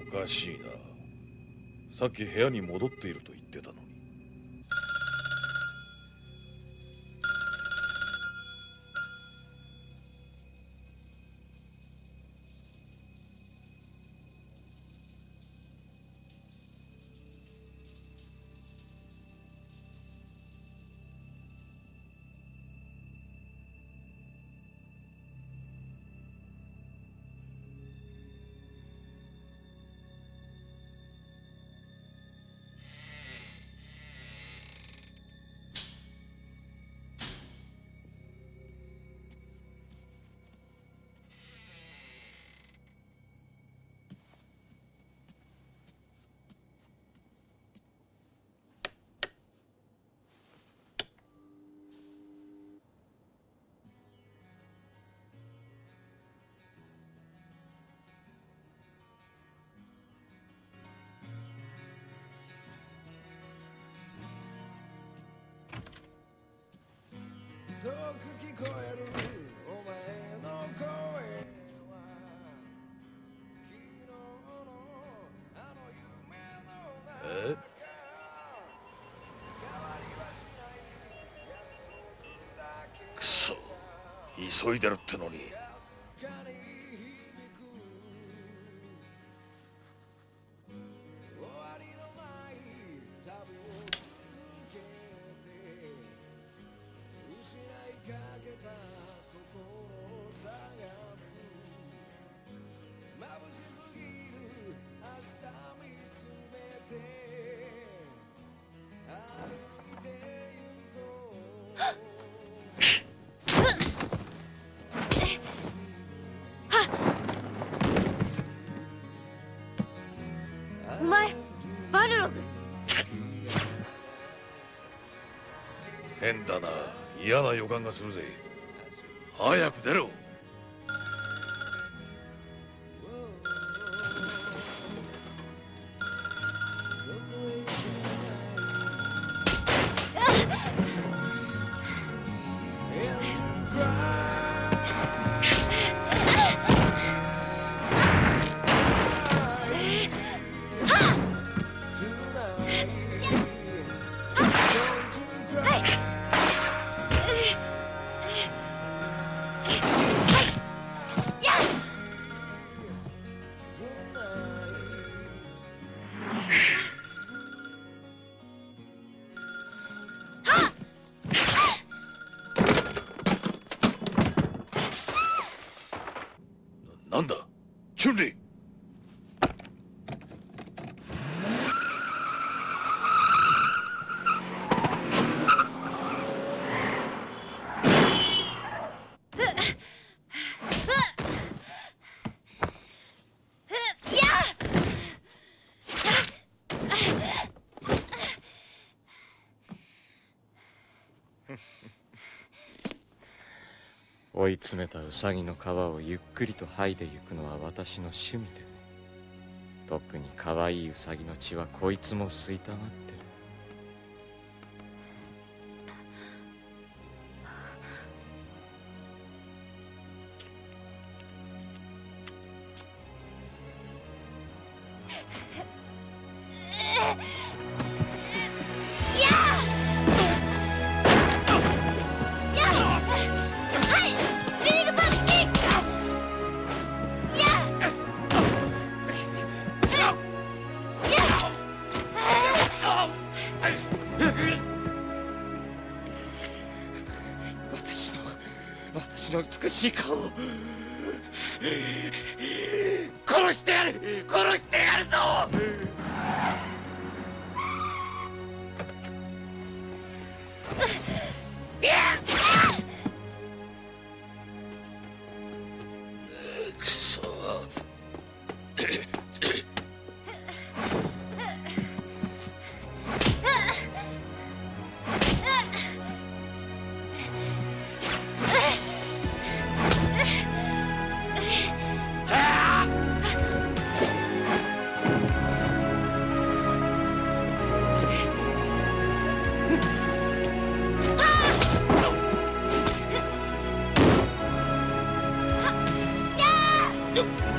おかしいな。さっき部屋に戻っていると言ってたのに。 遠く聞こえるお前の声は昨日のあの夢の中変わりはしない約束だけくそ、急いでるってのに。 かに響く終わりのない旅を続けて失いかけた心を探す眩しすぎる明日見つめて歩いて行こうお前バルログ。 変だな。嫌な予感がするぜ。早く出ろ。なんだ、チュンリー。 追い詰めたウサギの皮をゆっくりと剥いでゆくのは私の趣味で、特に可愛いウサギの血はこいつも吸いたがってる。私の美しい顔を殺してやる、殺してやるぞ。 くそ。 やー